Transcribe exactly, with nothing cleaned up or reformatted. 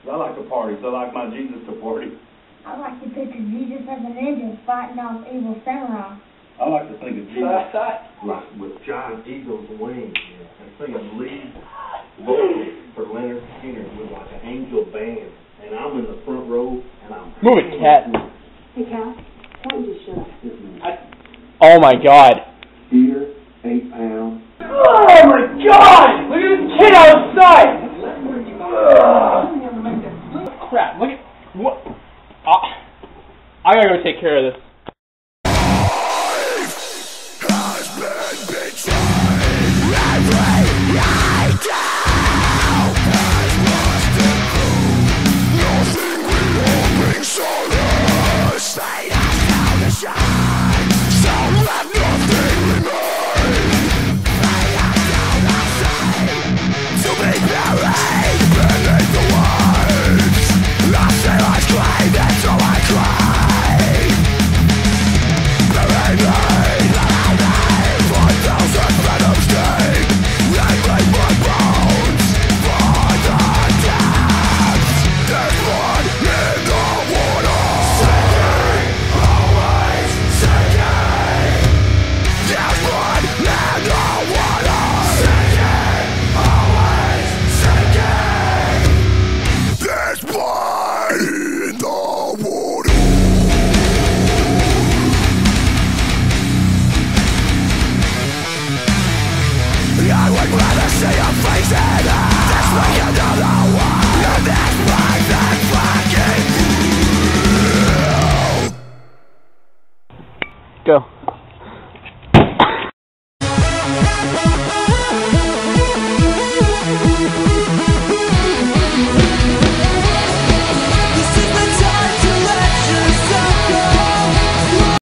I like to party, so I like my Jesus to party. I like to picture Jesus as a ninja fighting off evil samurai. I like to think of Jesus like with giant eagle's wings. And singing lead vocal for Leonard Skinner with like an angel band. And I'm in the front row, and I'm... Move it, cat. Hey, Cal, why don't you shut up? I, oh my god. Peter, eight pounds. Oh my god! Look at this kid outside! Ugh. Crap, look at... What? Uh, I gotta go take care of this. Go.